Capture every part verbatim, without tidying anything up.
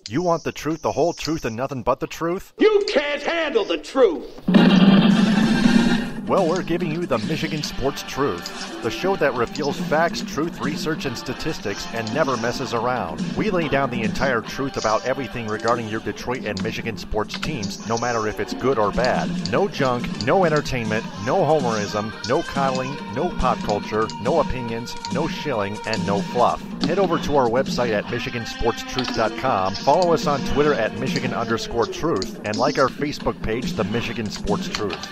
You want the truth, the whole truth, and nothing but the truth? You can't handle the truth! Well, we're giving you the Michigan Sports Truth, the show that reveals facts, truth, research, and statistics and never messes around. We lay down the entire truth about everything regarding your Detroit and Michigan sports teams, no matter if it's good or bad. No junk, no entertainment, no homerism, no coddling, no pop culture, no opinions, no shilling, and no fluff. Head over to our website at michigan sports truth dot com, follow us on Twitter at Michigan underscore truth, and like our Facebook page, The Michigan Sports Truth.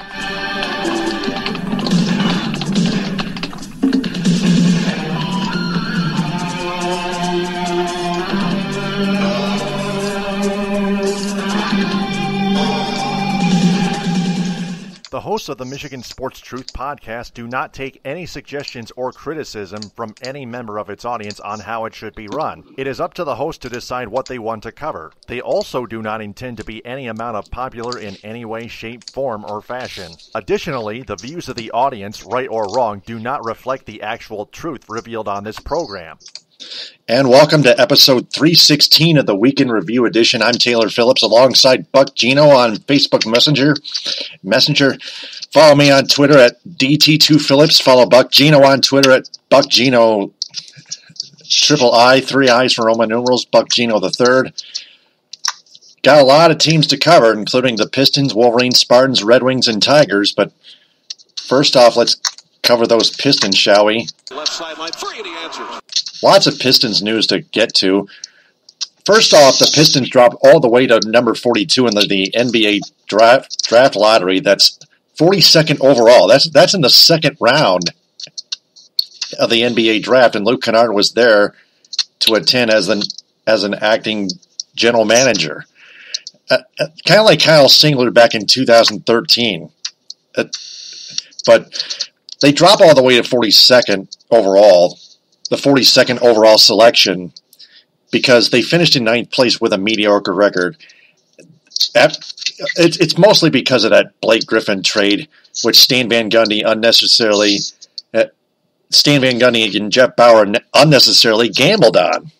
The hosts of the Michigan Sports Truth podcast do not take any suggestions or criticism from any member of its audience on how it should be run. It is up to the host to decide what they want to cover. They also do not intend to be any amount of popular in any way, shape, form, or fashion. Additionally, the views of the audience, right or wrong, do not reflect the actual truth revealed on this program. And welcome to episode three sixteen of the Weekend Review Edition. I'm Taylor Phillips alongside Buck Gino on Facebook Messenger. Messenger. Follow me on Twitter at D T two Phillips. Follow Buck Gino on Twitter at Buck Gino, triple I, three I's for Roman numerals, Buck Gino the third. Got a lot of teams to cover, including the Pistons, Wolverines, Spartans, Red Wings, and Tigers. But first off, let's cover those Pistons, shall we? Left sideline three, and he answers. Lots of Pistons news to get to. First off, the Pistons dropped all the way to number forty-two in the, the N B A draft draft lottery. That's forty-second overall. That's that's in the second round of the N B A draft, and Luke Kennard was there to attend as an as an acting general manager, uh, uh, kind of like Kyle Singler back in two thousand thirteen. Uh, but they drop all the way to forty-second overall. The forty-second overall selection, because they finished in ninth place with a mediocre record. It's mostly because of that Blake Griffin trade, which Stan Van Gundy unnecessarily, Stan Van Gundy and Jeff Bauer unnecessarily gambled on.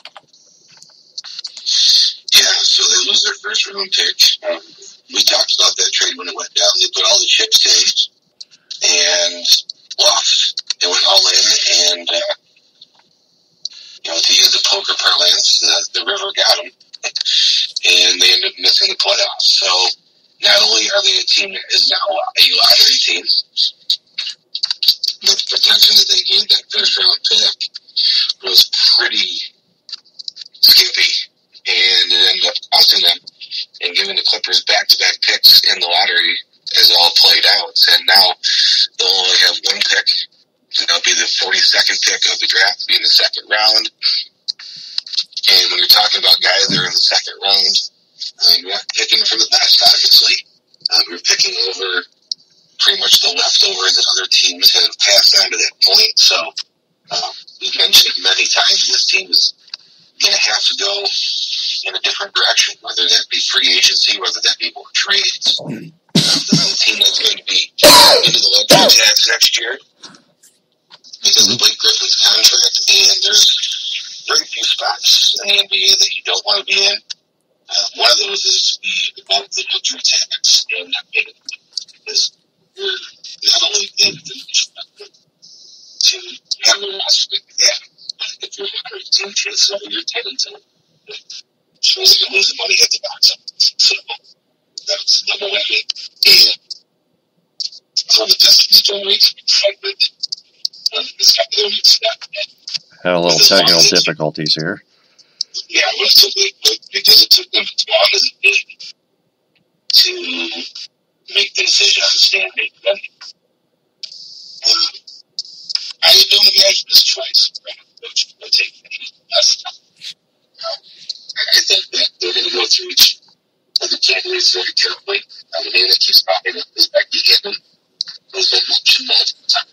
Yeah, so they lose their first round pick. Um, we talked about that trade when it went down. They put all the chips in and lost. They went all in, and uh, you know, to use the poker parlance, uh, the river got them, and they ended up missing the playoffs. So not only are they a team that is now a lottery team, but the protection that they gave that first round pick was pretty skimpy, and it ended up costing them and giving the Clippers back-to-back picks in the lottery as it all played out. And now they'll only have one pick. So that'll be the forty-second pick of the draft, be in the second round. And when you're talking about guys that are in the second round, um, you're not picking for the best, obviously. Um, you're picking over pretty much the leftovers that other teams have passed on to that point. So um, we've mentioned it many times. This team is going to have to go in a different direction, whether that be free agency, whether that be more trades. Um, this is a team that's going to be into the luxury tax next year because of Blake Griffin's contract, and there's very few spots in the N B A that you don't want to be in. Uh, one of those is the above the luxury tax, and not making it because you're not only in the to have a roster like that, but if you're not a team chase over your tenants, it shows that you're losing money at the box office. So that's number one. And for the Pistons to reach excitement, Had a little technical difficulties here. Yeah, well, it took, because it took them as long as it did to make the decision on the stand. Uh, I don't imagine this choice. Coach will take less time. Uh, I think that they're going to go through each of the candidates very carefully. Uh, the name that keeps popping up is Becky Hammond, who's been mentioned multiple times.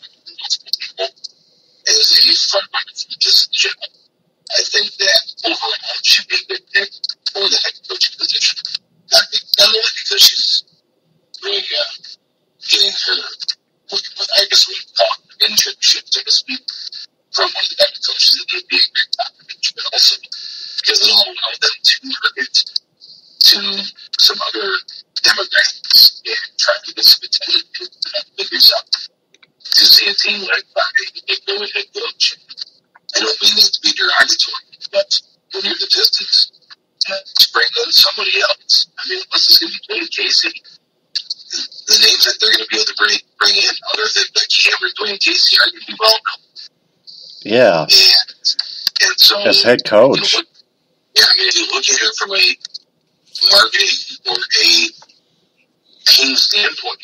As a front runner for the position, I think that overall should be a good pick for the head coaching position. Not, not only because she's really uh, getting her, what I guess we call it, internship, so to speak, from one of the head coaches in the N B A, but also because it all them to market to some other demographics and try to get some attention to that figures up. To see a team led by a good head coach, I don't mean it to be derogatory, but when you're the Pistons, to bring in somebody else. I mean, unless it's going to be Dwayne Casey, the names that they're going to be able to bring, bring in, other than Becky Hammer, Dwayne Casey, are going to be well known. Yeah. And, and so, as head coach. You know, yeah, I mean, if you look at it from a marketing or a team standpoint,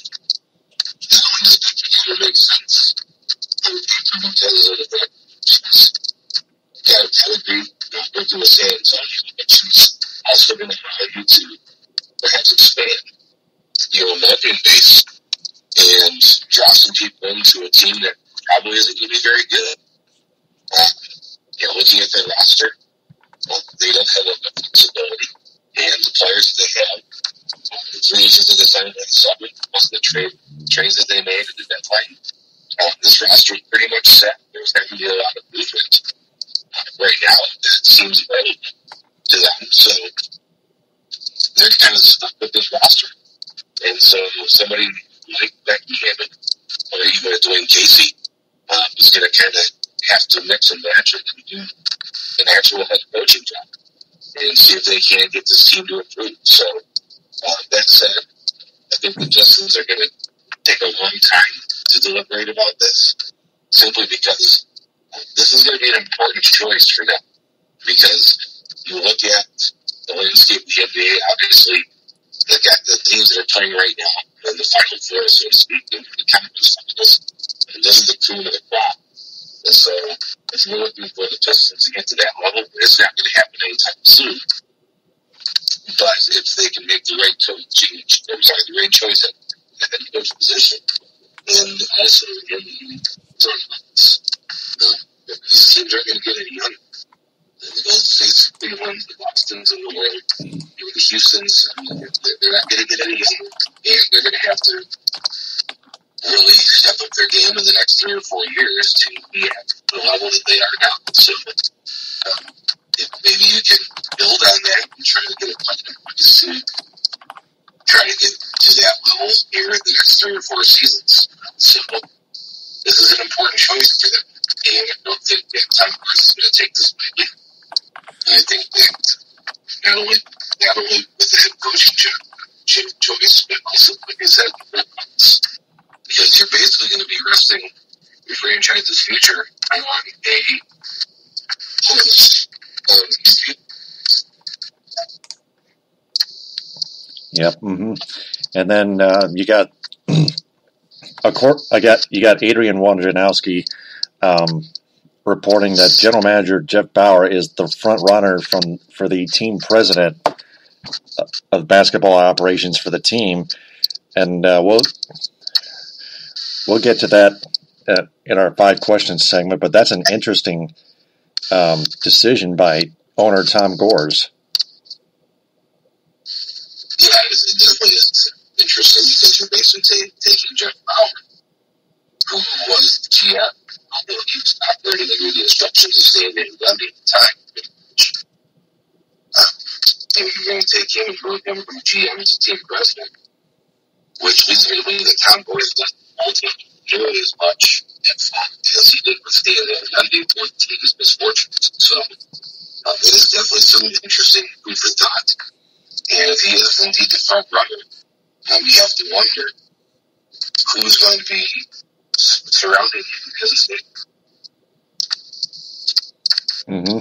it makes sense. Because of the fact that I would be working with San Antonio, but she's also going to allow you to perhaps expand your marketing base and draw some people into a team that probably isn't going to be very good. Uh, you know, looking at their roster, well, they don't have enough flexibility, and the players that they have, uh, the free agents that they signed in the summer, most of the trade trades that they made at the deadline. Uh, this roster is pretty much set. There's not going to be a lot of movement uh, right now that seems relevant to them. So they're kind of stuck with this roster. And so somebody like Becky Hammond or even a Dwayne Casey uh, is going to kind of have to mix and match it and do an actual head coaching job and see if they can get this team to improve. So uh, that said, I think the Pistons are going to take a long time to deliberate about this, simply because this is going to be an important choice for them. Because you look at the landscape of the N B A, obviously, they got the teams that are playing right now in the Final Four, so to speak, in the conference finals, and this is the cream of the crop. And so, if you're looking for the Pistons to get to that level, it's not going to happen anytime soon. But if they can make the right coach change, I'm sorry, the right choice at the head coach position, and also in the front office, uh, these teams aren't going to get any younger. The Golden States, the Cleveland, the Bostons, and the world, even the Houstons, I mean, they're, they're not going to get any younger, and they're going to have to really step up their game in the next three or four years to be at the level that they are now. So, um, if maybe you can build on that and try to get a plan to try to get to that level here in the next three or four seasons. So, this is an important choice for them. And I don't think that Tom Cruise is going to take this lightly. And I think that not only, not only with the head coaching job, choice, but also, like I said, because you're basically going to be resting your franchise's future on a host of. Yep. Mm-hmm. And then uh, you got a court. I got you got Adrian Wojnarowski um, reporting that General Manager Jeff Bauer is the front runner from for the team president of basketball operations for the team, and uh, we'll we'll get to that uh, in our five questions segment. But that's an interesting um, decision by owner Tom Gores. Yeah, it definitely is interesting because you're basically taking Jeff Bauer, who was the G M, although he was operating under the instructions of Stan Van Gundy at the time. Uh, and you're going to take him and move him from G M to team president, which leads me to believe that Tom Gores doesn't ultimately enjoy as much at fault as he did with Stan Van Gundy for the team's misfortunes. So um, it is definitely some interesting food for thought. And if he is indeed the front runner, um, you have to wonder who's going to be surrounding him because of it. Mm-hmm.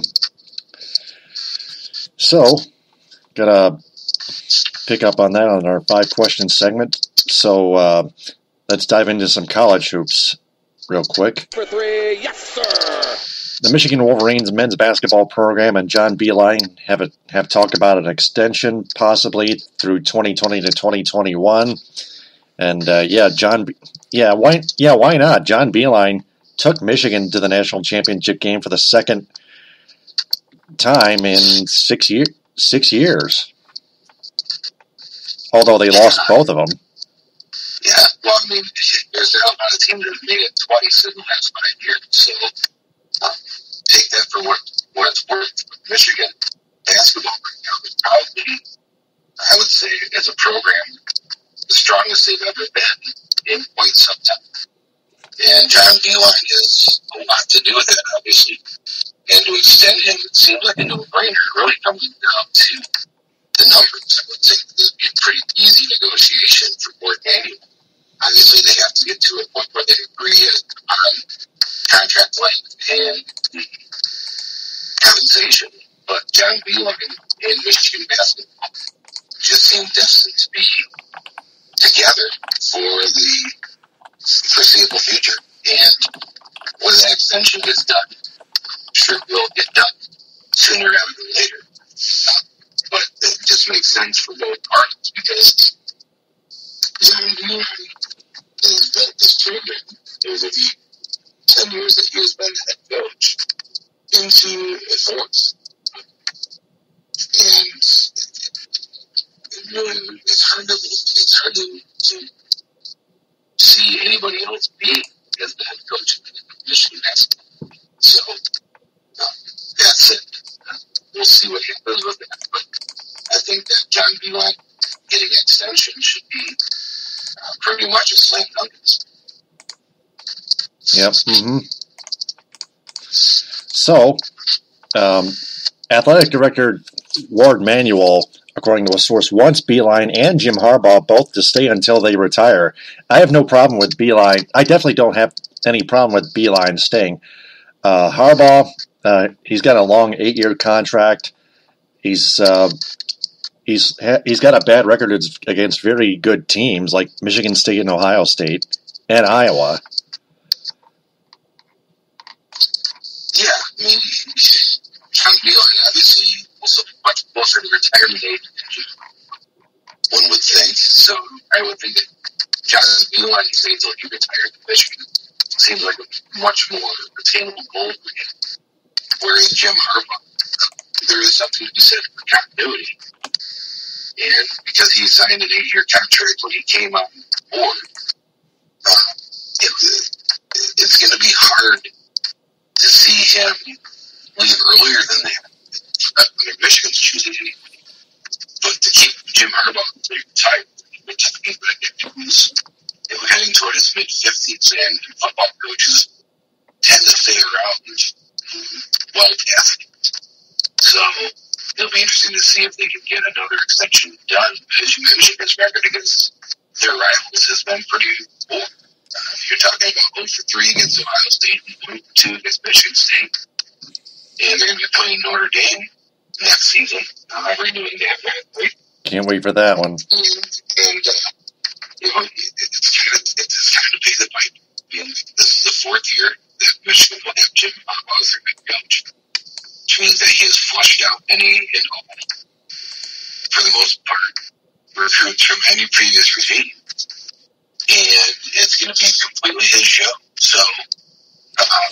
So, gonna pick up on that on our five questions segment. So uh, let's dive into some college hoops real quick. For three, yes, sir. The Michigan Wolverines men's basketball program and John Beilein have a, have talked about an extension possibly through twenty twenty to twenty twenty-one. And uh, yeah, John, yeah, why, yeah, why not? John Beilein took Michigan to the national championship game for the second time in six year, six years. Although they lost both of them. Yeah, well, I mean, there's not a lot of teams that have made it twice in the last five years, so. Uh, take that for what, what it's worth. Michigan basketball right now is probably, I would say, as a program, the strongest they've ever been in quite some time. And John Beilein has a lot to do with that, obviously. And to extend him, it seems like a no-brainer. It really comes down to the numbers. I would think it would be a pretty easy negotiation for Gord Manuel. Obviously, they have to get to a point where they agree on contract length and compensation. But John Beilein and Michigan basketball just seem destined to be together for the foreseeable future. And when that extension gets done, sure will get done sooner rather than later. Uh, but it just makes sense for both parties because John Beilein has built this program over the ten years that he has been the head coach into a force. And it really, it's hard to, it's hard to, to see anybody else being as the head coach of Michigan basketball. So, uh, that's it. Uh, we'll see what happens with that. But I think that John Beilein getting an extension should be uh, pretty much a slam dunk. Yep. Mm-hmm. So, um, athletic director Ward Manuel, according to a source, wants Beilein and Jim Harbaugh both to stay until they retire. I have no problem with Beilein. I definitely don't have any problem with Beilein staying. Uh, Harbaugh, uh, he's got a long eight-year contract. He's uh, he's he's got a bad record against very good teams like Michigan State and Ohio State and Iowa. Yeah, I mean, John Beilein obviously also much closer to retirement age than one would think. So I would think that John Beilein stays until he retires from Michigan. Seems like a much more attainable goal for him. Whereas Jim Harbaugh, there is something to be said for continuity. And because he signed an eight-year contract when he came on board, uh, it, it's going to be hard to see him leave earlier than that. I mean, Michigan's choosing anybody. But to keep Jim Harbaugh retired, we're talking about who's you know, heading toward his mid-fifties, and football coaches tend to stay around well past it. So it'll be interesting to see if they can get another extension done. As you mentioned, his record against their rivals has been pretty poor. Uh, you're talking about zero for three against Ohio State and one for two against Michigan State. And they're going to be playing Notre Dame next season. Uh, renewing that record. Can't wait for that one. And, and uh, you know, it's kind of it's kind of pay the pipe. I mean, this is the fourth year that Michigan will have Jim Harbaugh as their head coach, which means that he has flushed out any and all, for the most part, recruits from any previous regime. And it's going to be completely his show. So, um,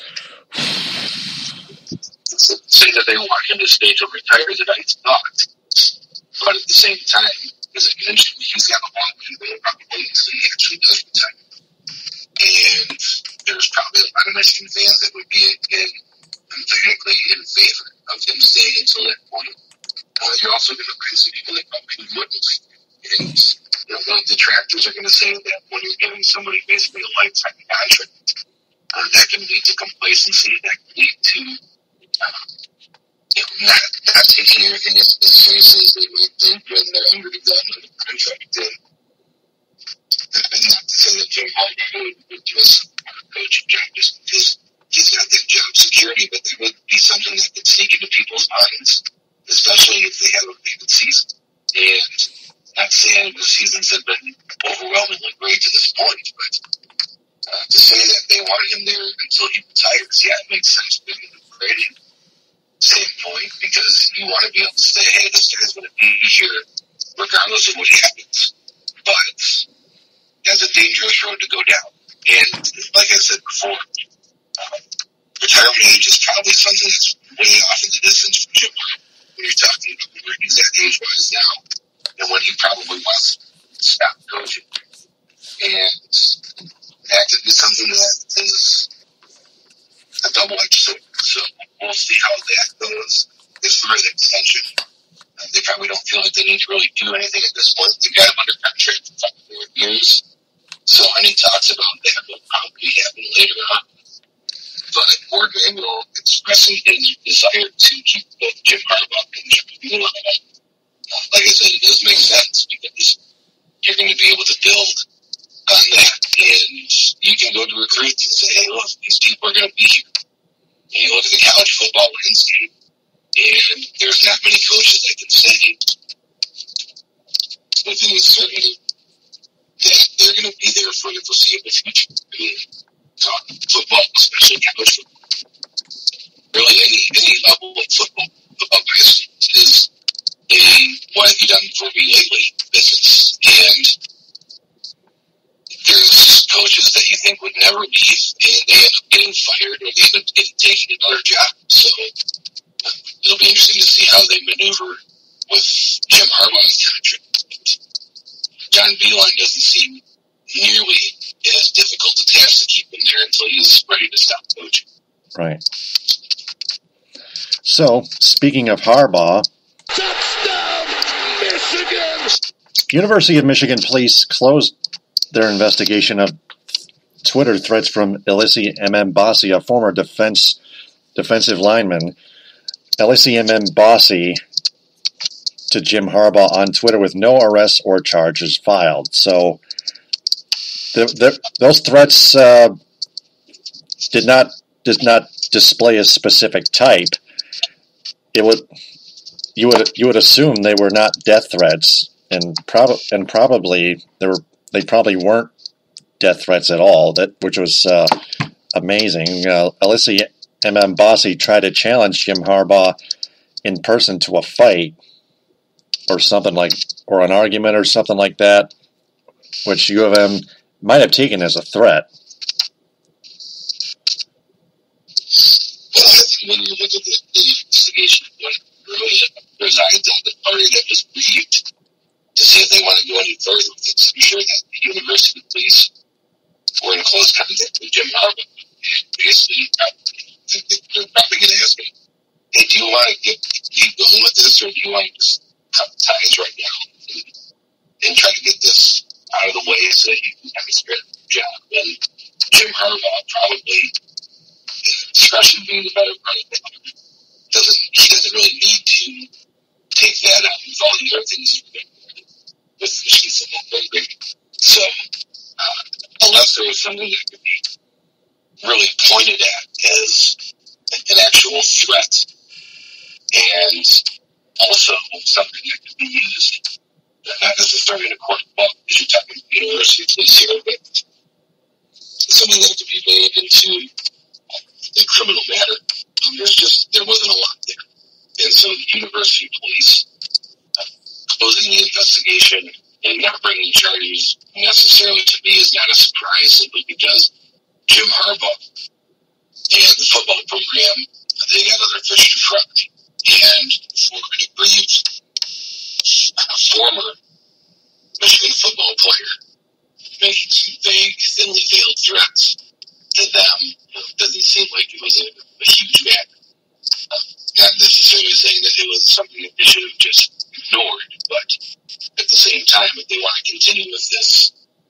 say that they want him to stay till retires, and I thought. But at the same time, as I mentioned, he's got a long way to go probably until he actually does retire. And there's probably a lot of Michigan fans that would be in, emphatically in favor of him staying until that point. Uh, you're also going to find some people that probably wouldn't. And you know, the detractors are going to say that when you're giving somebody basically a lifetime contract, uh, that can lead to complacency, that can lead to uh, you know, not, not taking everything as, as seriously as they might think when they're under the gun on the contract. And, and not to say that Jim Harbaugh would do a coaching job just because he's got that job security, but there would be something that could sneak into people's minds, especially if they have a big season. And not saying the seasons have been overwhelmingly great to this point, but uh, to say that they want him there until he retires, yeah, it makes sense from the grading standpoint, because you want to be able to say, hey, this guy's going to be here regardless of what happens. But that's a dangerous road to go down. And like I said before, uh, retirement age is probably something that's way off in the distance from Jim when you're talking about where he's at age-wise now and when he probably wants to stop coaching. And that could be something that is a double-edged sword. So we'll see how that goes. as far as extension, uh, they probably don't feel like they need to really do anything at this point. They've got him under contract for five more years. So any talks about that will probably happen later on. But Warde Manuel expressing his desire to keep both Jim Harbaugh and Jim Manuel, like I said, it does make sense because you're going to be able to build on that, and you can go to recruits and say, hey, look, these people are going to be here. And you look at the college football landscape, and there's not many coaches that can say within a certain that they're going to be there for the foreseeable future. I mean, talking football, especially college football, really any any level of football, football is a what have you done for me lately business. And there's coaches that you think would never leave, and they end up getting fired or they end up getting taking another job. So it'll be interesting to see how they maneuver with Jim Harbaugh's contract. John Beilein doesn't seem nearly as difficult a task to keep him there until he's ready to stop coaching. Right. So, speaking of Harbaugh, Touchdown, Michigan! University of Michigan police closed their investigation of Twitter threats from Elisei Mbasi, a former defense defensive lineman. Elisei Mbasi to Jim Harbaugh on Twitter with no arrests or charges filed. So the, the, those threats uh, did not did not display a specific type. It would you would you would assume they were not death threats, and prob- and probably they were they probably weren't death threats at all. That which was uh, amazing. Uh, Elisei Mbasi tried to challenge Jim Harbaugh in person to a fight or something like, or an argument or something like that, which U of M might have taken as a threat. Well, I think when you look at the, the investigation, what really resides on the party that was briefed to see if they want to go any further with it. I'm sure that the university police were in close contact with Jim Harbaugh. And basically, they're probably going to ask him, hey, do you want to get, keep going with this, or do you want to just cut ties right now and, and try to get this out of the way so that you can have a great job? And Jim Harbaugh probably, discretion being the better part of that, doesn't, he doesn't really need to take that out with all the other things he's doing with the Michigan football program. So, uh, unless there was something that could be really pointed at as an actual threat, and also something that could be used, not necessarily in a court of law, because you're talking about the university police here, but something that could be made into a criminal matter. Um, there's just, there wasn't a lot there. And so the university police uh, closing the investigation and not bringing charges necessarily to me is not a surprise, simply because Jim Harbaugh and the football program, they got other fish to fry. And for a brief uh, former Michigan football player making some vague, thinly veiled threats to them, it doesn't seem like it was a, a huge matter. Uh, not necessarily saying that it was something that they should have just ignored, but at the same time, if they want to continue with this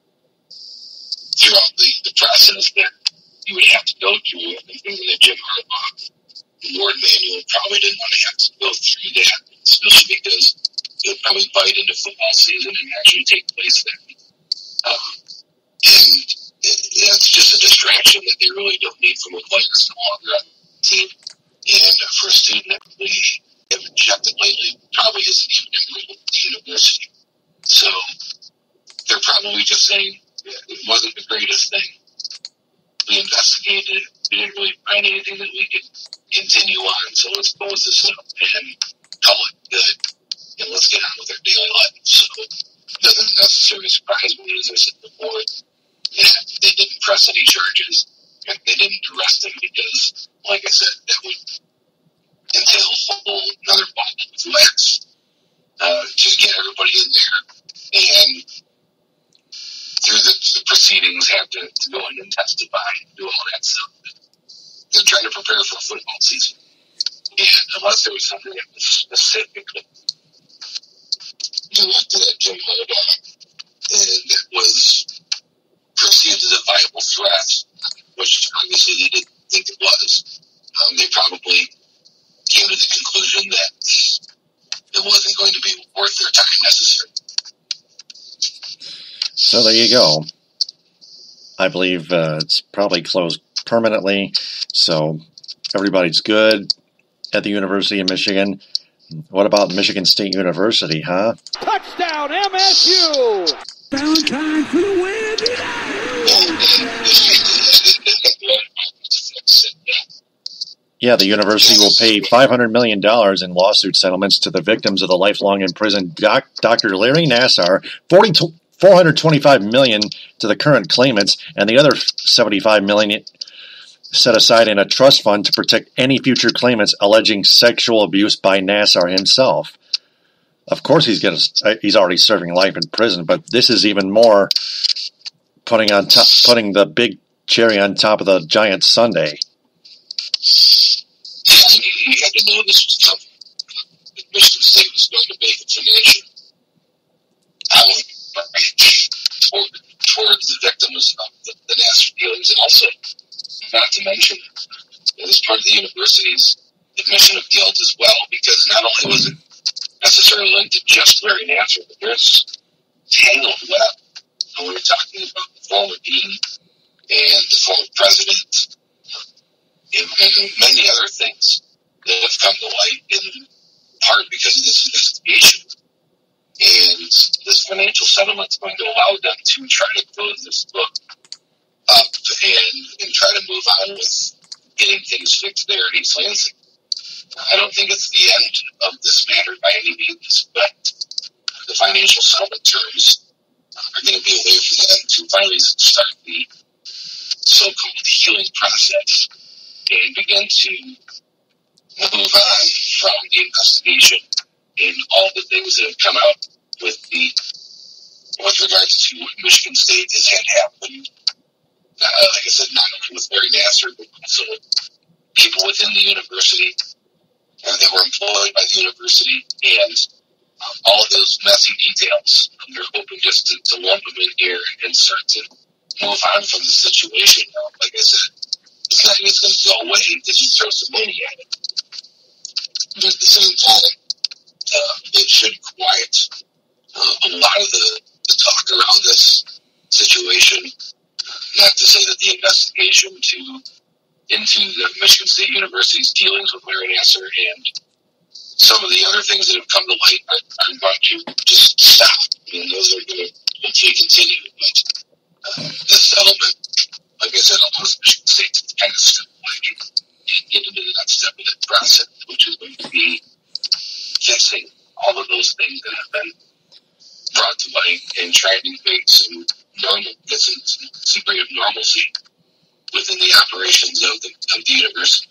throughout the, the process that you would have to go through, I think that Jim Harbaugh and Warde Manuel probably didn't want to have to go through that, especially because it would probably bite into football season and actually take place then. Um, and it, it's just a distraction that they really don't need from a players no longer on the team. And uh, for a student that we have rejected lately, probably isn't even enrolled at the university. So they're probably just saying it wasn't the greatest thing. We investigated it. We didn't really find anything that we could continue on. So let's close this up and call it good. And let's get on with our daily life. So it doesn't necessarily surprise me, as I said before, that they didn't press any charges. And they didn't arrest him because, like I said, that would entail a whole another ball of wax. Uh, just get everybody in there and through the, the proceedings have to, to go in and testify and do all that stuff. They're trying to prepare for a football season. And unless there was something that was specifically directed at Jim Harbaugh and that was perceived as a viable threat, which obviously they didn't think it was, um, they probably came to the conclusion that it wasn't going to be worth their time necessary. So there you go. I believe uh, it's probably closed permanently, so everybody's good at the University of Michigan. What about Michigan State University, huh? Touchdown, M S U! Valentine for the win! Yeah, the university will pay five hundred million dollars in lawsuit settlements to the victims of the lifelong imprisoned doc, Doctor Larry Nassar, four hundred twenty-five million dollars to the current claimants, and the other seventy-five million dollars set aside in a trust fund to protect any future claimants alleging sexual abuse by Nassar himself. Of course, he's gonna, he's already serving life in prison, but this is even more putting on top, putting the big cherry on top of the giant sundae. You had to know this was coming. That Michigan State was going to make its financial outreach toward, towards the victims of the, the Nassar dealings, and also, not to mention, it was part of the university's admission of guilt as well, because not only was it necessarily linked to just Larry Nassar, but there's tangled web. And we were talking about the former dean and the former president and, and many other things that have come to light in part because of this investigation. And this financial settlement is going to allow them to try to close this book up and, and try to move on with getting things fixed there at East Lansing. I don't think it's the end of this matter by any means, but the financial settlement terms are going to be a way for them to finally start the so-called healing process and begin to move on from the investigation and all the things that have come out with the with regards to what Michigan State has had happen. Uh, like I said, not only with Larry Nassar, but also with people within the university uh, that were employed by the university, and uh, all of those messy details. Um, they're hoping just to, to lump them in here and start to move on from the situation. Uh, like I said, it's not just going to go away because you throw some money at it. But at the same time, uh, it should quiet uh, a lot of the, the talk around this situation. Not to say that the investigation to into the Michigan State University's dealings with Larry Nassar and some of the other things that have come to light are, are going to just stop. I mean, those are going to hopefully continue. But uh, this settlement, like I said, allows Michigan State to kind of step away and get into the next step of the process, which is going to be fixing all of those things that have been brought to light and trying to make some normal, get some, some degree of normalcy within the operations of the, of the university.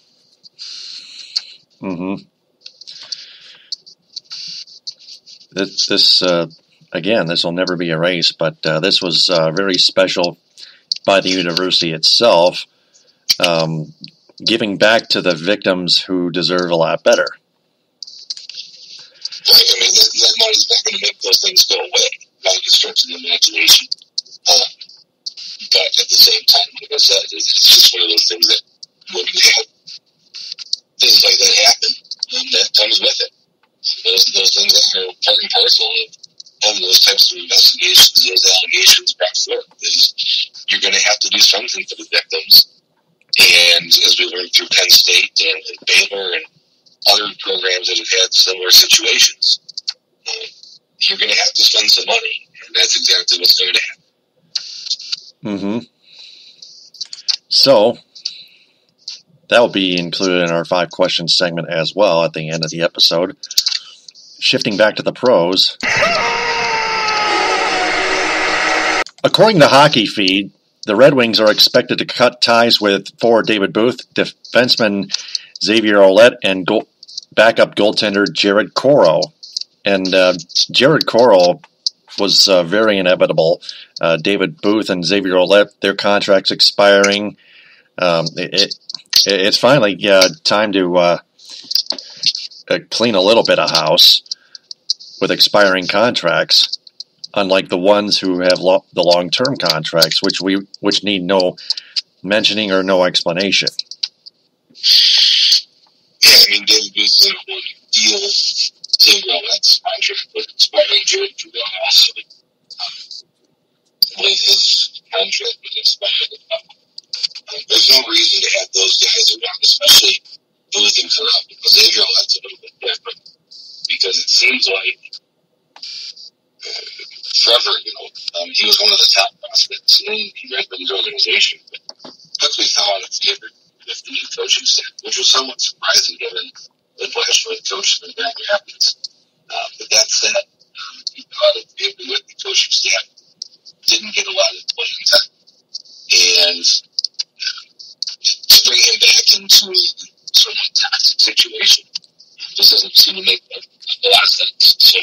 Mm-hmm. This, this uh, again, this will never be erased, but uh, this was uh, very special by the university itself, um, giving back to the victims who deserve a lot better. I mean, that, that money's not going to make those things go away by any stretch of the imagination. Uh, but at the same time, like I said, it's, it's just one of those things that when you have things like that happen, um, that comes with it. Those those things that are part and parcel of having those types of investigations, those allegations brought forth, is you're going to have to do something for the victims. And as we learned through Penn State and, and Baylor and other programs that have had similar situations, uh, you're going to have to spend some money, and that's exactly what's going to happen. Mm-hmm. So, that will be included in our five questions segment as well at the end of the episode. Shifting back to the pros. According to Hockey Feed, the Red Wings are expected to cut ties with forward David Booth, defenseman Xavier Ouellet, and goal, backup goaltender Jared Coro. And uh, Jared Coro was uh, very inevitable. Uh, David Booth and Xavier Ouellet, their contracts expiring. Um, it, it, it's finally uh, time to uh, uh, clean a little bit of house with expiring contracts, unlike the ones who have lo- the long-term contracts, which we which need no mentioning or no explanation. Yeah, I mean, David Booth did a one deal. Zero, that's contract with expiring Jared Terrell also. Um, when his contract was expired, um, there's no reason to have those guys around, especially Booth and Terrell, because Adriel, that's a little bit different. Because it seems like uh, Trevor, you know, um, he was one of the top prospects in the Red Wings organization, but quickly fell out of favor with the new coaching staff, which was somewhat surprising given the last year coach in Grand Rapids. Uh, but that said, um, he fell out of favor with the coaching staff, didn't get a lot of playing time, and uh, to bring him back into a sort of toxic situation just doesn't seem to make a, a lot of sense. So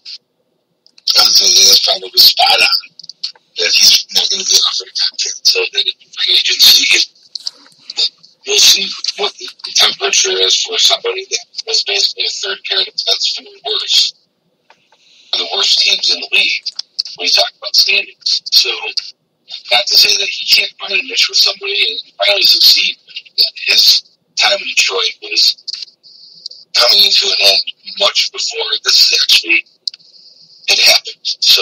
I would say that's probably spot on that he's not going to be offered a contract. So that in free agency, we'll see what the temperature is for somebody that was basically a third pair of defense for the worst, for the worst teams in the league when you talk about standings. So not to say that he can't find a niche with somebody and finally succeed, but his time in Detroit was coming into an end much before this actually had happened. So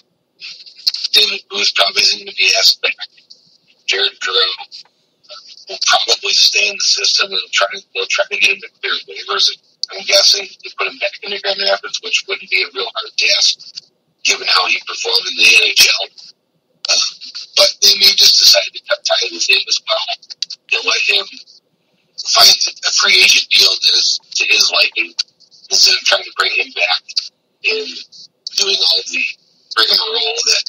David Booth probably isn't going to be asked back. Jared Carrell will probably stay in the system and try to, they'll try to get him to clear waivers. I'm guessing to put him back into Grand Rapids, which wouldn't be a real hard task given how he performed in the N H L. Uh, but they may just decide to cut ties with him as well and let him find a free agent deal that is to his liking instead of trying to bring him back and doing all the rigmarole that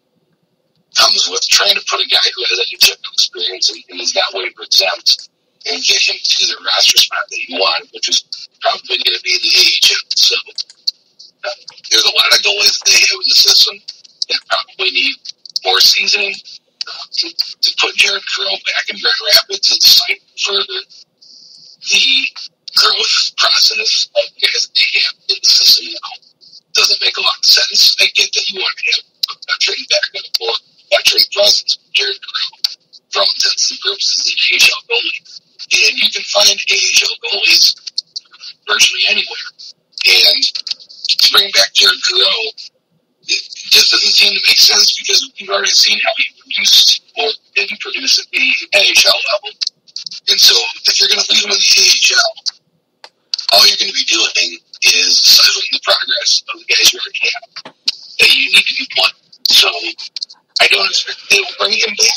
comes with trying to put a guy who has N H L experience and, and is not waiver exempt and get him to the roster spot that you want, which is probably going to be the A H L. So uh, there's a lot of goalies they have in the system that probably need more seasoning uh, to, to put Jared Carrell back in Grand Rapids and fight for the, the growth process of guys that they have in the system now. Doesn't make a lot of sense. I get that you want to have a veteran backup or veteran presence with Jared Carrell for all intents and purposes an A H L goalie. And you can find A H L goalies virtually anywhere. And to bring back Jared Carrell, it just doesn't seem to make sense because we've already seen how he produced or didn't produce at the N H L level. And so if you're going to leave him in the A H L, all you're going to be doing is stifling the progress of the guys you already have that you need to be playing. So I don't expect they will bring him back.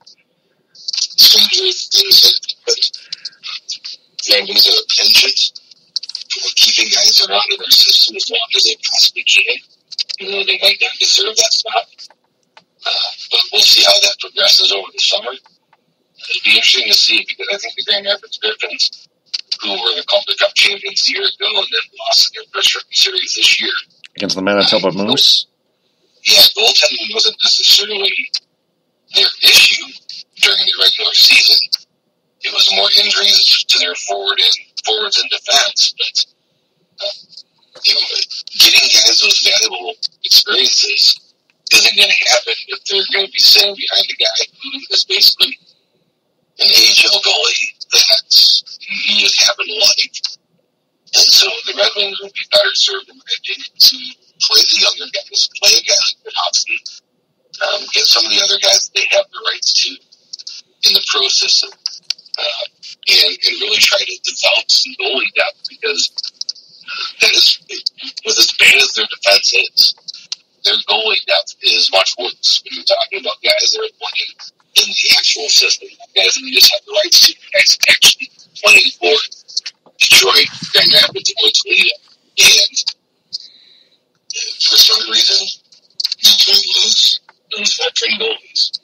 Stranger things have happened. Families are penchant for keeping guys around in their system as long as they possibly can, even though they might not deserve that spot. Uh, but we'll see how that progresses over the summer. It'll be interesting to see because I think the Grand Rapids Griffins, who were the Calder Cup champions a year ago and then lost in their first round series this year. Against the Manitoba um, Moose? Yeah, goaltending wasn't necessarily their issue during the regular season. It was more injuries to their forward and forwards and defense, but uh, you know, getting guys those valuable experiences isn't going to happen if they're going to be sitting behind a guy who is basically an A H L goalie that you just happen to like. And so the Red Wings would be better served, in my opinion, to play the younger guys, play a guy like Bernowski, um, get some of the other guys that they have the rights to in the pro system, uh, and, and really try to develop some goalie depth because that is, with as bad as their defense is, their goalie depth is much worse when you're talking about guys that are playing in the actual system, guys that you just have the rights to, guys actually playing for Detroit, Grand Rapids, or Toledo. And for some reason, Detroit lose, lose veteran goalies.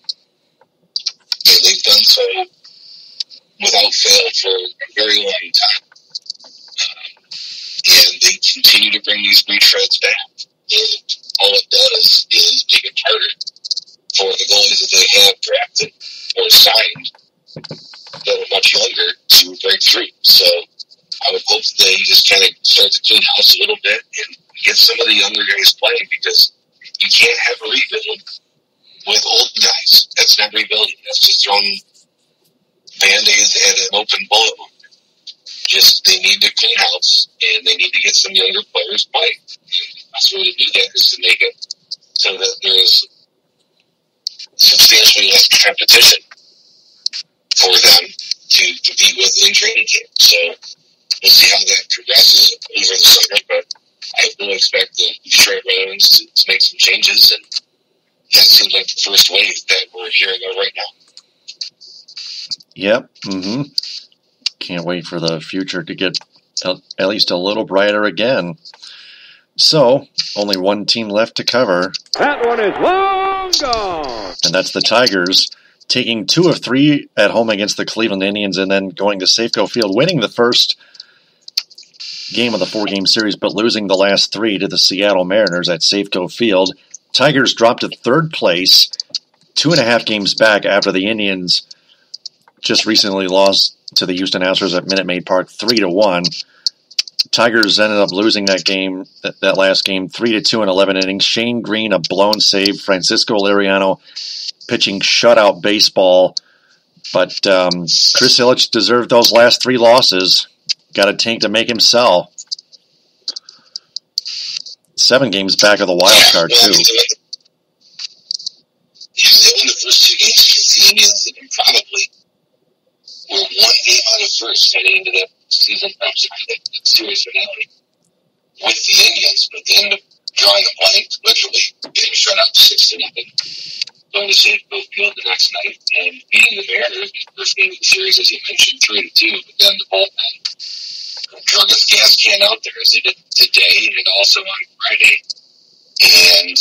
And they've done so without fail for a very long time. Um, and they continue to bring these retreads back. And all it does is make it harder for the goalies that they have drafted or signed that are much younger to break through. So I would hope they just kind of start to clean house a little bit and get some of the younger guys playing, because you can't have a rebuild with old guys. That's not rebuilding. That's just throwing Band-Aids at an open bullet wound. Just, they need to clean house, and they need to get some younger players playing. The best way to do that is to make it so that there's substantially less competition for them to compete with in training camp. So we'll see how that progresses over the summer, but I will expect the Detroit Red Wings to, to make some changes, and that seems like the first wave that we're hearing of right now. Yep. Mm-hmm. Can't wait for the future to get at least a little brighter again. So, only one team left to cover. That one is long gone. And that's the Tigers, taking two of three at home against the Cleveland Indians and then going to Safeco Field, winning the first game of the four-game series, but losing the last three to the Seattle Mariners at Safeco Field. Tigers dropped to third place, two and a half games back after the Indians just recently lost to the Houston Astros at Minute Maid Park three to one. Tigers ended up losing that game, that, that last game, three to two in eleven innings. Shane Green, a blown save. Francisco Liriano pitching shutout baseball. But um, Chris Ilitch deserved those last three losses. Got a tank to make him sell. Seven games back of the wild card, too. Yeah, they won the first two games against the Indians, and probably were one game out of first heading into that season, I'm sorry, that, that series finale with the Indians, but they ended up drawing a blank, literally getting shut out six to nothing. Going to Safeco Field the next night and beating the Mariners in the first game of the series, as you mentioned, three to two. But then the bullpen drug us gas can out there as they did today and also on Friday, and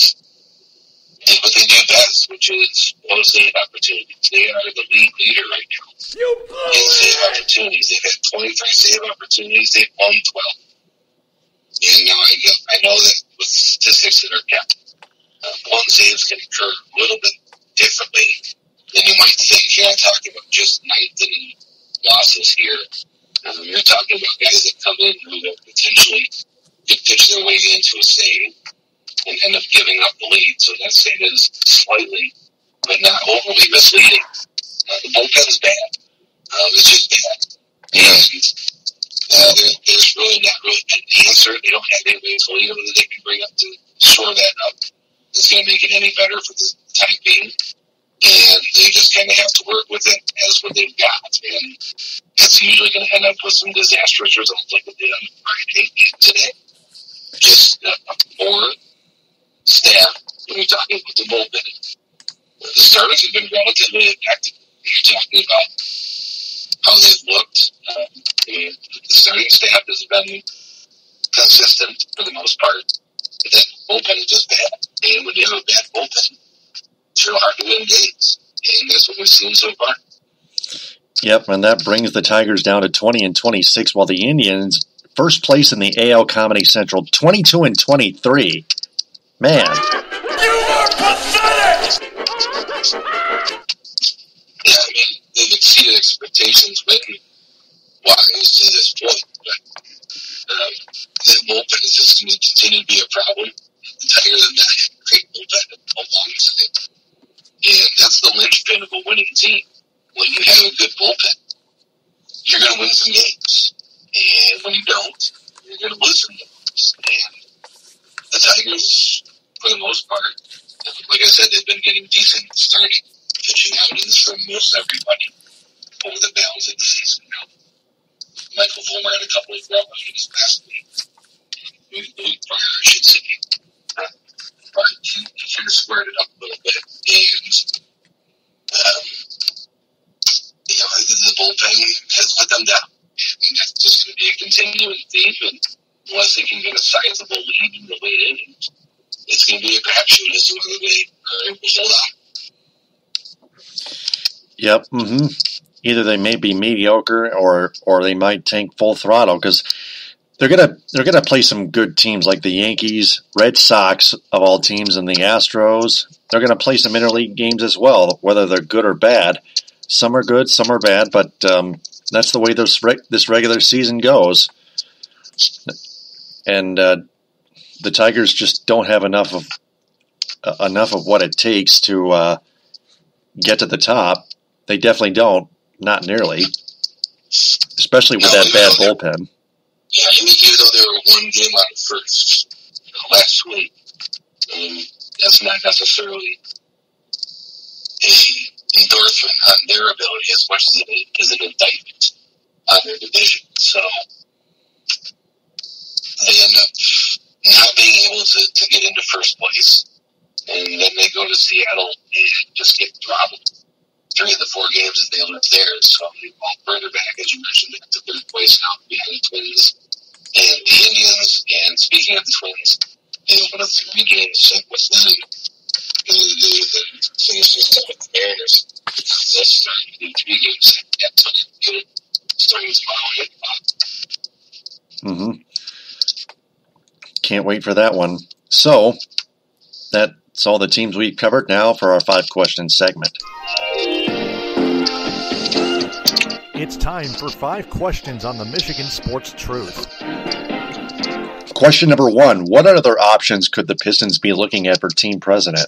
did what they do best, which is blow save opportunities. They are the league leader right now in save opportunities. They've had twenty-three save opportunities. They've won twelve. And now I get, I know that with statistics that are kept, uh, blown saves can occur a little bit differently than you might think. You're not talking about just ninth inning losses here. Um, you're talking about guys that come in who potentially could pitch their way into a save and end up giving up the lead. So that save is slightly, but not overly misleading. Uh, the bullpen's bad. Um, it's just bad. And uh, there, there's really not really an answer. They don't have anybody to lead them that they can bring up to shore that up. It's going to make it any better for the time being. And they just kind of have to work with it as what they've got. And it's usually going to end up with some disastrous results like it did on Friday today. Just uh, more staff when you're talking about the bullpen. The starters have been relatively effective. You're talking about how they've looked. Um, the starting staff has been consistent for the most part. But then the bullpen is just bad. And when you have a bad bullpen, it's real hard to win games. And that's what we've seen so far. Yep, and that brings the Tigers down to twenty and twenty-six, while the Indians, first place in the A L Comedy Central, twenty-two and twenty-three. Man. You are pathetic! Yeah, I mean, they've exceeded expectations win-wise to this point, but um, the bullpen is just going to continue to be a problem. The Tigers have not had a great bullpen alongside, and that's the linchpin of a winning team. When you have a good bullpen, you're going to win some games. And when you don't, you're going to lose some games. And the Tigers, for the most part, like I said, they've been getting decent starting pitching outings from most everybody over the balance of the season now. Michael Fulmer had a couple of rough outings last week. The week prior, I should say. Uh, but he, he kind of squared it up a little bit. And um, you know, the bullpen has let them down. And that's just going to be a continuing theme. And unless they can get a sizable lead in the late innings, it's going to be a crapshoot as to whether they are able to hold on. Yep. Mm-hmm. Either they may be mediocre or or they might tank full throttle because they're gonna they're gonna play some good teams like the Yankees, Red Sox of all teams, and the Astros. They're gonna play some interleague games as well, whether they're good or bad. Some are good, some are bad, but um, that's the way this reg- this regular season goes. And uh, the Tigers just don't have enough of uh, enough of what it takes to uh, get to the top. They definitely don't, not nearly, especially with no, that bad no, bullpen. Yeah, I mean, even though they were one game out of first you know, last week, um, that's not necessarily a endorsement on their ability as much as it is an indictment on their division. So they end up not being able to, to get into first place. And then they go to Seattle and just get dropped three of the four games that they lived there. So they fall further back, as you mentioned, to third place now behind the Twins and the Indians. And speaking of the Twins, they open a three-game set with them. The, the, the finishing set with the Mariners. They'll start the three-game set at Tony starting tomorrow. Mm-hmm. Can't wait for that one. So, that's all the teams we've covered. Now for our five-question segment. It's time for five questions on the Michigan Sports Truth. Question number one. What other options could the Pistons be looking at for team president?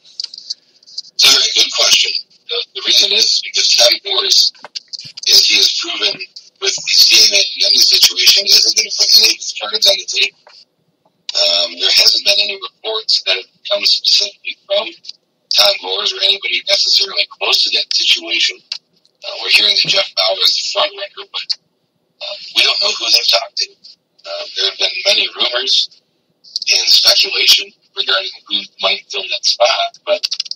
It's a very good question. The, the reason is because Tom Gores, as he has proven with the C M A Young situation, isn't going to put any of his cards on the table. Um, there hasn't been any reports that have come specifically from Tom Gores or anybody necessarily close to that situation. Uh, we're hearing that Jeff Bauer is the front runner, but uh, we don't know who they've talked to. Uh, there have been many rumors and speculation regarding who might fill that spot, but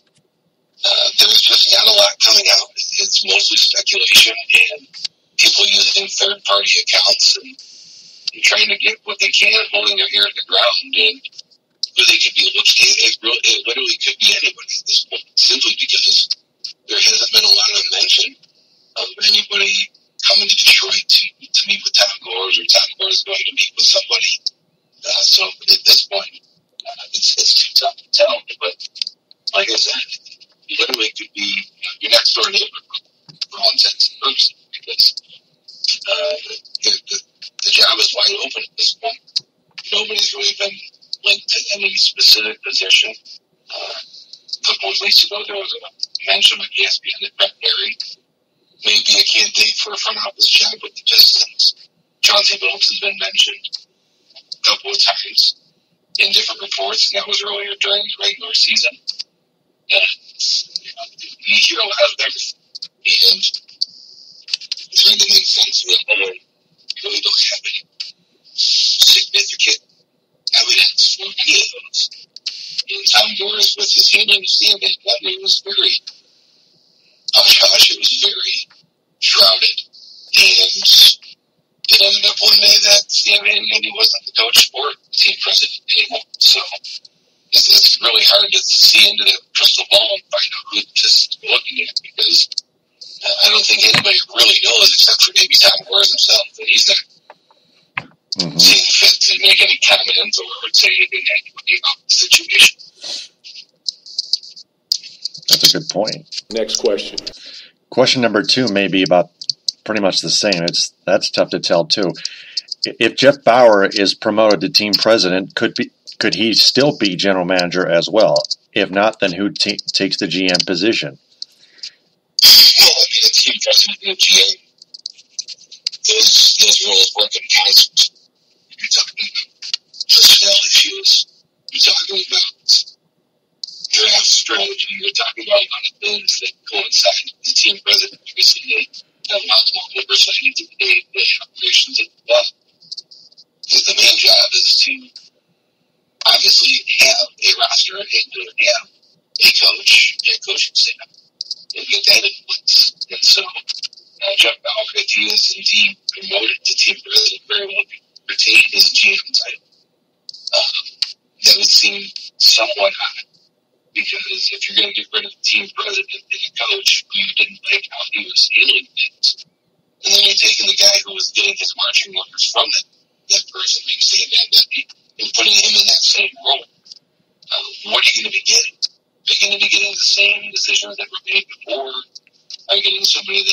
uh, there's just not a lot coming out. It's mostly speculation and people using third-party accounts and, and trying to get what they can, holding their ear to the ground, and who they could be looking at. It, it literally could be anybody at this point, simply because there hasn't been a lot of mention of anybody coming to Detroit to, to meet with Tom Gores, or Tom Gores going to meet with somebody. Uh, so at this point, uh, it's, it's too tough to tell. But like I said, it literally could be you know, your next door neighbor for all intents and purposes, because uh, the, the, the job is wide open at this point. Nobody's really been linked to any specific position. Uh, a couple of weeks ago, there was a mention on E S P N that Brett Berry may be a candidate for a front office job with the Pistons. Chauncey Billups has been mentioned a couple of times in different reports, and that was earlier during the regular season. And you know, we hear a lot of everything, and it's trying to make sense of it, and we really don't have any significant evidence for any of those. And Tom Gores, with his handling of C M A, it was very hush-hush. It was very shrouded. And it ended up one day that C M A maybe wasn't the coach or the team president anymore. So it's, it's really hard to see into the crystal ball and find out who this is looking at, because uh, I don't think anybody really knows except for maybe Tom Gores himself. And he's not mm-hmm. seeing fit to make any comments or say anything to anybody about the situation. That's a good point. Next question. Question number two may be about pretty much the same. It's that's tough to tell too. If Jeff Bauer is promoted to team president, could be could he still be general manager as well? If not, then who t- takes the G M position? Well, I mean, the team president and the G M, those those roles work in concert. You're talking about personnel issues. You're talking about draft strategy. You're talking about a lot of things that coincide with the team president. Obviously, they have multiple oversight into the day-to-day operations of the club. Because the main job is to obviously have a roster and to have a coach and a coaching staff and get that in place. And so, uh, Jeff Bauer, if he is indeed promoted to team president, very well retain his G M title. Um, that would seem somewhat odd. Because if you're going to get rid of the team president and a coach who you didn't like how he was handling things, and then you're taking the guy who was getting his marching orders from that, that person, being Sam Van Gundy, and putting him in that same role, um, what are you going to be getting? Are you going to be getting the same decisions that were made before? Are you getting somebody that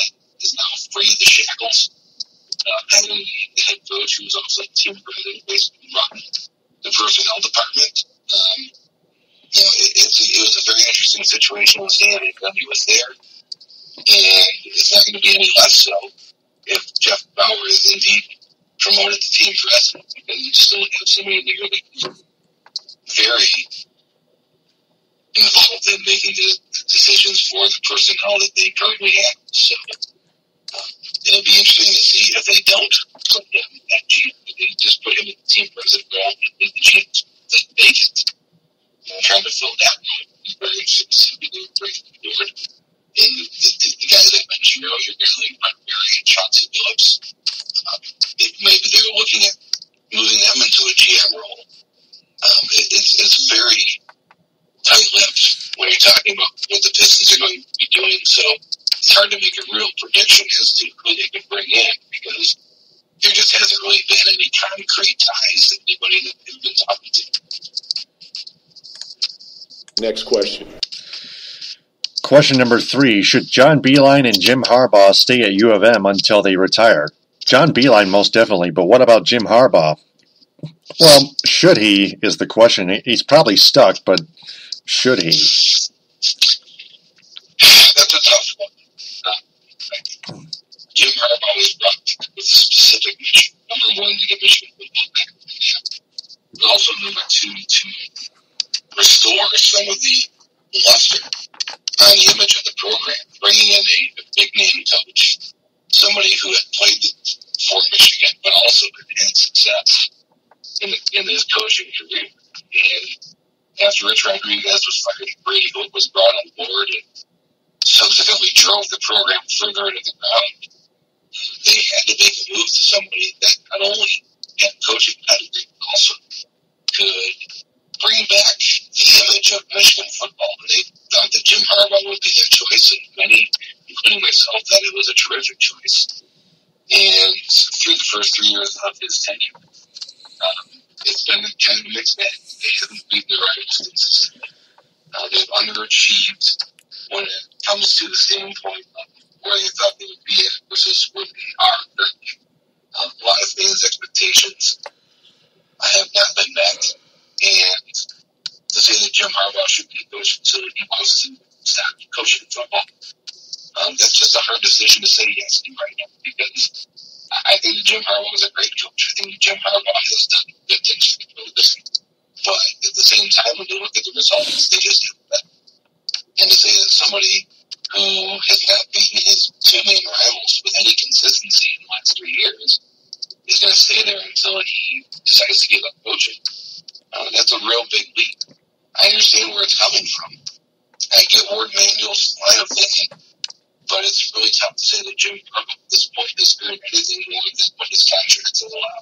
is now free of the shackles. Uh, having the head coach who was also the team president basically run the personnel department. Um, you know, it, it's a, it was a very interesting situation with Stan, and he was there. And it's not going to be any less so if Jeff Bauer is indeed promoted to team president, because you still have somebody there that's very involved in making the decisions for the personnel that they currently have. So uh, it'll be interesting to see if they don't put him at G M. They just put him in the team president role and leave the G M that vacant. I'm trying to fill that role. It's very interesting to see what they're bringing forward. And the, the, the guys that I mentioned earlier, Gary Barry and Chauncey Billups, uh, it, maybe they're looking at moving them into a G M role. Um, it, it's, it's very tight-lipped when you're talking about what the Pistons are going to be doing. So it's hard to make a real prediction as to who they can bring in, because there just hasn't really been any concrete ties to anybody that they've been talking to. Next question. Question number three. Should John Beilein and Jim Harbaugh stay at U of M until they retire? John Beilein most definitely, but what about Jim Harbaugh? Well, should he is the question. He's probably stuck, but should he? That's a tough one. Uh, Jim Harbaugh was brought with a specific mission. Number one, to get Michigan football back, but also number two, to restore some of the luster on the image of the program, bringing in a, a big-name coach, somebody who had played for Michigan, but also had success in, the, in his coaching career. And after Rich Rodriguez was fired, Brady Hoke was brought on board and subsequently drove the program further into the ground. They had to make a move to somebody that not only had coaching pedigree, but also could bring back the image of Michigan football. And they thought that Jim Harbaugh would be that choice, and many, including myself, thought it was a terrific choice. And through the first three years of his tenure, um, it's been kind of a mixed bag. They haven't beat their rivals consistently. Uh, they've underachieved when it comes to the standpoint of where they thought they would be at versus where they are currently. Um, a lot of fans' expectations have not been met. And to say that Jim Harbaugh should be coaching until he wants to stop coaching football, um, that's just a hard decision to say yes to right now, because I think that Jim Harbaugh is a great coach. I think that Jim Harbaugh has done good things for the program. But at the same time, when you look at the results, they just haven't been. And to say that somebody who has not beaten his two main rivals with any consistency in the last three years is going to stay there until he decides to give up coaching, Uh, that's a real big leap. I understand where it's coming from. I get Ward Manuel's line of thinking, but it's really tough to say that Jim Harbaugh at this point is doing anything more than what his contract will allow.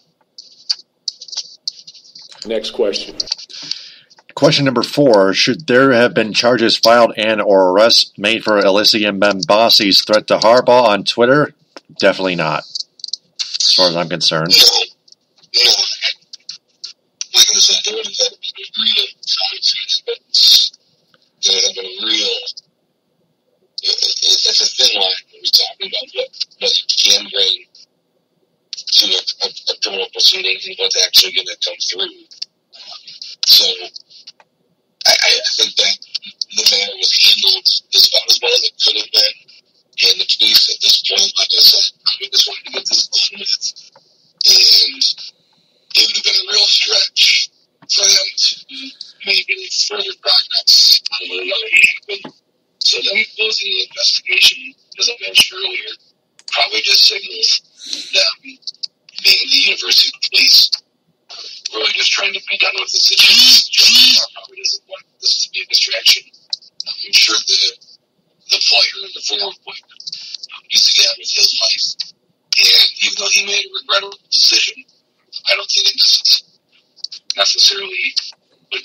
Next question. Question number four. Should there have been charges filed and or arrests made for Elysia Mbambassi's threat to Harbaugh on Twitter? Definitely not, as far as I'm concerned. No. No. Like I said, there would have been a real conversation, but there would have been a real, it's a thin line when we're talking about what, what you can bring to a, a, a criminal proceeding and what's actually going to come through. Um, so I, I think that the matter was handled as about as well as it could have been. And the police at this point, like I said, I just wanted to get this done with. And it would have been a real stretch for them to make any further progress on what already happened. So them closing the investigation, as I mentioned earlier, probably just signals them being the University Police really just trying to be done with the situation. Probably doesn't want this to be a distraction. I'm sure the the player and the former player used to get on with his life. And even though he made a regrettable decision, I don't think it necessarily would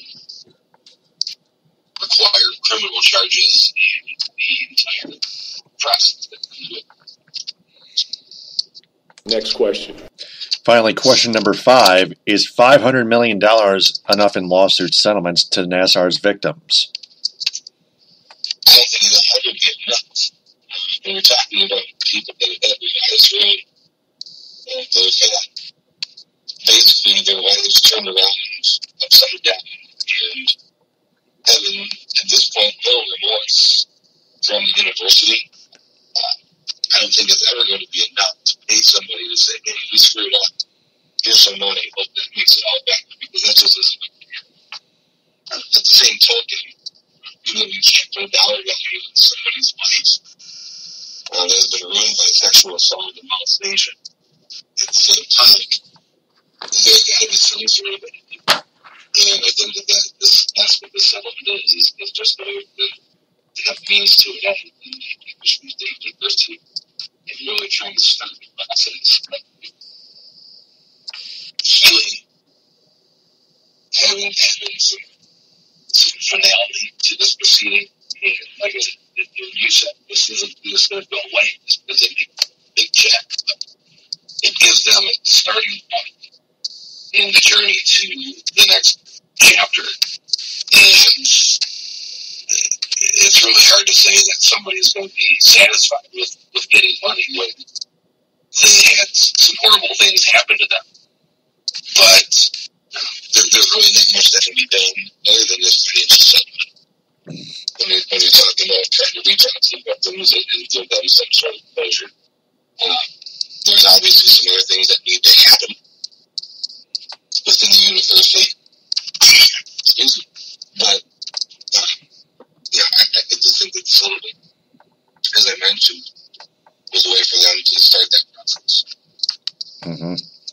require criminal charges and the entire process that comes with it. Next question. Finally, question number five. Is five hundred million dollars enough in lawsuit settlements to Nassar's victims? I don't think that would be enough. when you're talking about people that have had revised rate, uh, they've had basically their lives turned around upside down and having, at this point, no remorse from the university. Uh, I don't think it's ever going to be enough to pay somebody to say, hey, you screwed up. Here's some money. Hope that makes it all back, because that just isn't going to be here. Uh, at the same token, you know, you can't put a dollar value into somebody's life uh, that has been ruined by sexual assault and molestation. At the same time, there's got to be some sort of ending. And I think that, that this, that's what this settlement is, is, is just going to have means to it end. And I wish we did university and really trying to start the process of healing, having, having some, some finality to this proceeding. And like I said, you said, this isn't just going to go away. This is a big, big check. But it gives them a starting point in the journey to the next chapter. And it's really hard to say that somebody's going to be satisfied with, with getting money when they had some horrible things happen to them. But there, there's really not much that can be done other than this financial settlement. When, it, when you're talking about trying to reach out to victims and, and give them some sort of closure, uh, there's obviously some other things that need to happen within the university. Excuse me. But, uh, yeah, I, I just think that the settlement, as I mentioned, was a way for them to start that process. Mm-hmm.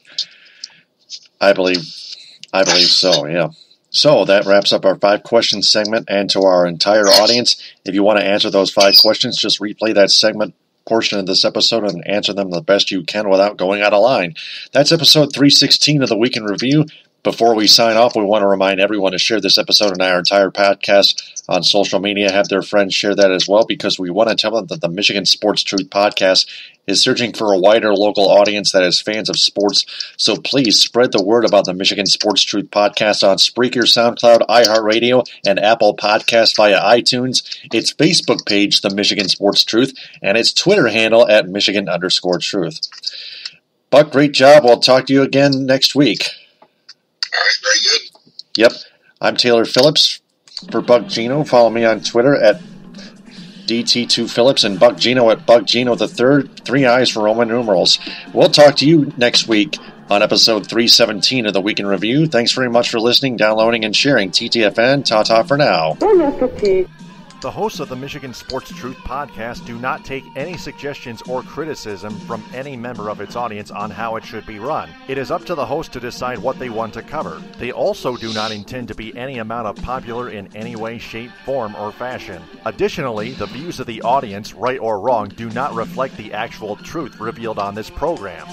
I believe, I believe so, yeah. So that wraps up our five questions segment, and to our entire audience, if you want to answer those five questions, just replay that segment portion of this episode and answer them the best you can without going out of line. That's episode three sixteen of the Week in Review. Before we sign off, we want to remind everyone to share this episode and our entire podcast on social media. Have their friends share that as well, because we want to tell them that the Michigan Sports Truth Podcast is searching for a wider local audience that is fans of sports. So please spread the word about the Michigan Sports Truth Podcast on Spreaker, SoundCloud, iHeartRadio, and Apple Podcasts via iTunes. Its Facebook page, The Michigan Sports Truth, and its Twitter handle at Michigan underscore Truth. Buck, great job. We'll talk to you again next week. All right, very good. Yep. I'm Taylor Phillips for Buck Gino. Follow me on Twitter at D T two Phillips and Buck Gino at Buck Gino the third. Three eyes for Roman numerals. We'll talk to you next week on episode three seventeen of the Week in Review. Thanks very much for listening, downloading, and sharing. T T F N. Ta-ta for now. The hosts of the Michigan Sports Truth Podcast do not take any suggestions or criticism from any member of its audience on how it should be run. It is up to the host to decide what they want to cover. They also do not intend to be any amount of popular in any way, shape, form, or fashion. Additionally, the views of the audience, right or wrong, do not reflect the actual truth revealed on this program.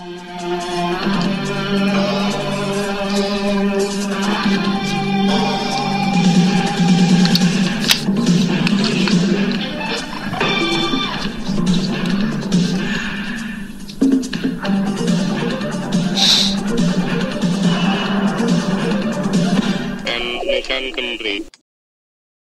Mission complete.